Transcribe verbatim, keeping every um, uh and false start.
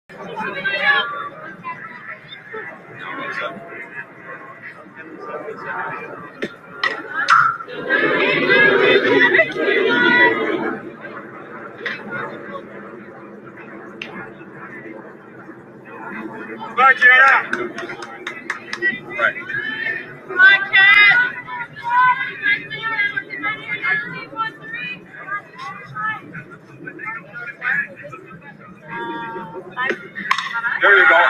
Back here now. Right. Come on, Cat. There you go.